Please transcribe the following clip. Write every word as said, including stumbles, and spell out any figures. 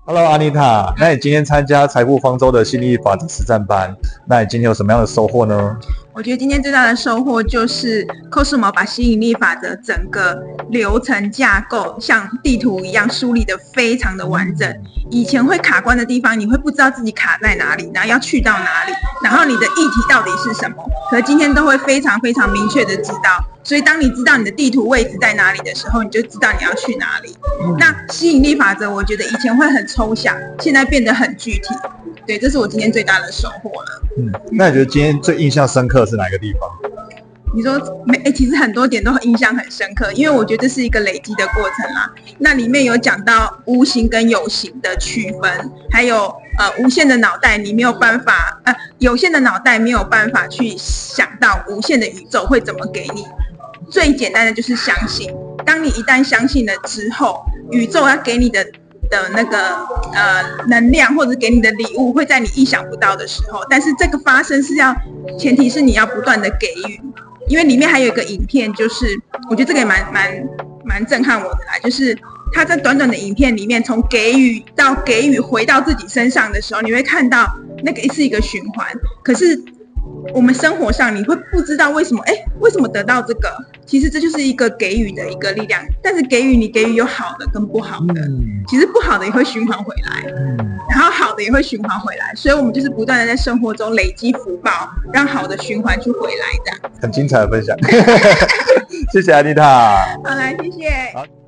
Hello，安妮塔，那你今天参加财富方舟的吸引力法则实战班，那你今天有什么样的收获呢？ 我觉得今天最大的收获就是 Cosmo 把吸引力法则整个流程架构像地图一样梳理的非常的完整。以前会卡关的地方，你会不知道自己卡在哪里，然后要去到哪里，然后你的议题到底是什么，可是今天都会非常非常明确的知道。所以当你知道你的地图位置在哪里的时候，你就知道你要去哪里。那吸引力法则我觉得以前会很抽象，现在变得很具体。对，这是我今天最大的收获了。 嗯，那你觉得今天最印象深刻是哪个地方？ 你说没、欸？其实很多点都印象很深刻，因为我觉得这是一个累积的过程啦。那里面有讲到无形跟有形的区分，还有呃无限的脑袋，你没有办法呃有限的脑袋没有办法去想到无限的宇宙会怎么给你。最简单的就是相信，当你一旦相信了之后，宇宙要给你的的那个呃能量或者给你的礼物会在你意想不到的时候，但是这个发生是要前提是你要不断的给予。因为里面还有一个影片，就是我觉得这个也蛮蛮蛮震撼我的啦，就是他在短短的影片里面，从给予到给予回到自己身上的时候，你会看到那个是一个循环。可是我们生活上你会不知道为什么，哎，为什么得到这个？其实这就是一个给予的一个力量。但是给予你给予有好的跟不好的，嗯、其实不好的也会循环回来。嗯然后好的也会循环回来，所以我们就是不断的在生活中累积福报，让好的循环去回来的。 很精彩的分享，谢谢安妮塔。 好来，谢谢。好